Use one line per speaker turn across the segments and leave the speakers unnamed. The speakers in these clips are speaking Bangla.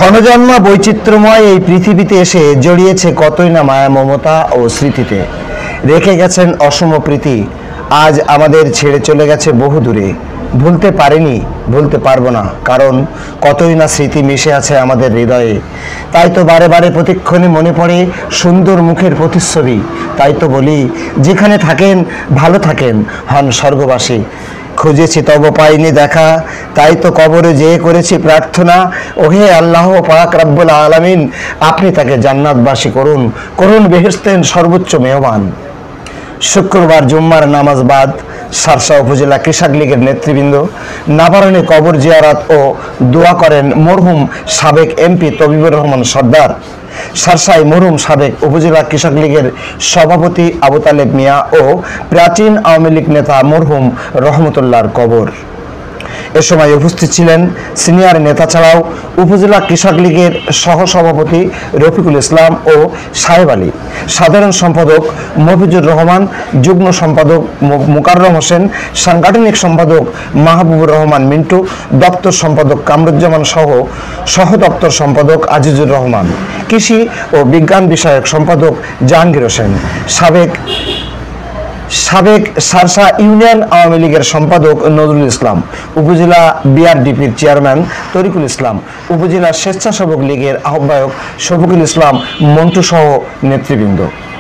ক্ষণজন্মা বৈচিত্র্যময় এই পৃথিবীতে এসে জড়িয়েছে কতই না মায়া মমতা ও স্মৃতিতে, রেখে গেছেন অসম প্রীতি। আজ আমাদের ছেড়ে চলে গেছে বহু দূরে, ভুলতে পারিনি, ভুলতে পারবো না, কারণ কতই না স্মৃতি মিশে আছে আমাদের হৃদয়ে। তাই তো বারে বারে প্রতিক্ষণে মনে পড়ে সুন্দর মুখের প্রতিচ্ছবি। তাই তো বলি, যেখানে থাকেন ভালো থাকেন, হন স্বর্গবাসী। খুঁজেছি তব পাইনি দেখা, তাই তো কবরে যেয়ে করেছি প্রার্থনা, ওহে আল্লাহ পাক রব্বুল আলামিন, আপনি তাকে জান্নাতবাসী করুন, করুন বেহেশতের সর্বোচ্চ মেহমান। শুক্রবার জুম্মার নামাজ বাদ শার্শা উপজেলা কৃষক লীগের নেতৃবৃন্দ নাবারণে কবর জিয়ারত ও দোয়া করেন মরহুম সাবেক এমপি তবিবুর রহমান সর্দার। শার্শায় মরহুম সাবেক উপজেলা কৃষক লীগের সভাপতি আবু তালেব মিয়া ও প্রাচীন আওয়ামী লীগ নেতা মরহুম রহমতুল্লাহর কবর। এ সময় উপস্থিত ছিলেন সিনিয়র নেতা ছাড়াও উপজেলা কৃষক লীগের সহসভাপতি রফিকুল ইসলাম ও সাহেব আলী, সাধারণ সম্পাদক মফিজুর রহমান, যুগ্ম সম্পাদক মোকাররম হোসেন, সাংগঠনিক সম্পাদক মাহবুবুর রহমান মিন্টু, দপ্তর সম্পাদক কামরুজ্জামান সহ সহ দপ্তর সম্পাদক আজিজুর রহমান, কৃষি ও বিজ্ঞান বিষয়ক সম্পাদক জাহাঙ্গীর হোসেন, সাবেক শার্শা ইউনিয়ন আওয়ামী লীগের সম্পাদক নজরুল ইসলাম, উপজেলা বিআরডিপির চেয়ারম্যান তরিকুল ইসলাম, উপজেলা স্বেচ্ছাসেবক লীগের আহ্বায়ক শফিকুল ইসলাম মন্টু সহ নেতৃবৃন্দ।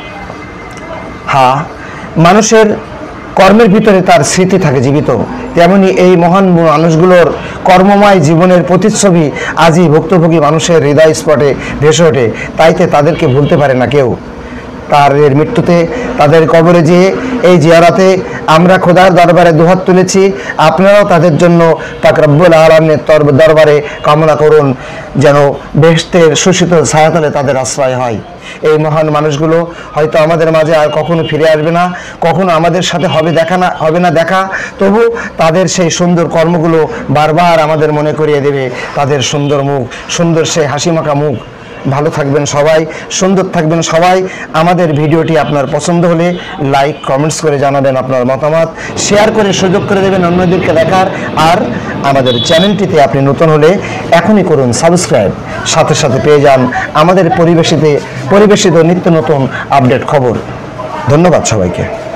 মানুষের কর্মের ভিতরে তার স্মৃতি থাকে জীবিত, তেমনি এই মহান মানুষগুলোর কর্মময় জীবনের প্রতিচ্ছবি আজই ভুক্তভোগী মানুষের হৃদয় স্পটে ভেসে ওঠে। তাইতে তাদেরকে ভুলতে পারে না কেউ। তাদের মৃত্যুতে তাদের কবরে যেয়ে এই জিয়ারাতে আমরা খোদার দরবারে দুহাত তুলেছি। আপনারাও তাদের জন্য পাক রব্বুল আলামিনের দরবারে কামনা করুন যেন বেহেশতের সুশীতল ছায়াতলে তাদের আশ্রয় হয়। এই মহান মানুষগুলো হয়তো আমাদের মাঝে আর কখনো ফিরে আসবে না, কখনো আমাদের সাথে হবে না দেখা, তবু তাদের সেই সুন্দর কর্মগুলো বারবার আমাদের মনে করিয়ে দেবে তাদের সুন্দর মুখ, সুন্দর সেই হাসিমাখা মুখ। ভালো থাকবেন সবাই, সুন্দর থাকবেন সবাই। আমাদের ভিডিওটি আপনার পছন্দ হলে লাইক কমেন্টস করে জানাবেন আপনার মতামত, শেয়ার করে সুযোগ করে দেবেন অন্যদেরকে দেখার। আর আমাদের চ্যানেলটিতে আপনি নতুন হলে এখনই করুন সাবস্ক্রাইব, সাথে সাথে পেয়ে যান আমাদের পরিবেশিত নিত্য নতুন আপডেট খবর। ধন্যবাদ সবাইকে।